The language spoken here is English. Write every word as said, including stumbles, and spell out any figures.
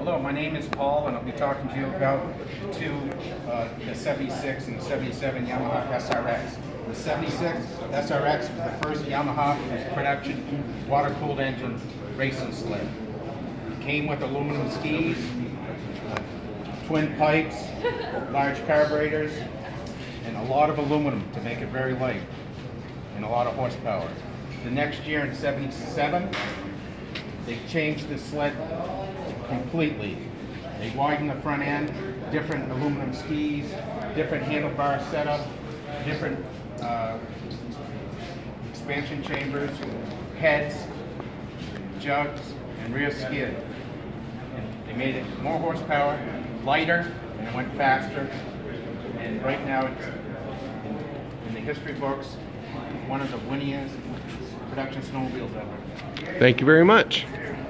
Hello, my name is Paul, and I'll be talking to you about two, uh, the seventy-six and the seventy-seven Yamaha S R X. The seventy-six S R X was the first Yamaha production water-cooled engine racing sled. It came with aluminum skis, twin pipes, large carburetors, and a lot of aluminum to make it very light, and a lot of horsepower. The next year in seventy-seven, they changed the sled completely. They widened the front end, different aluminum skis, different handlebar setup, different uh, expansion chambers, heads, jugs, and rear skid. And they made it more horsepower, lighter, and it went faster. And right now it's in, in the history books, one of the winningest production snowmobiles ever. Thank you very much.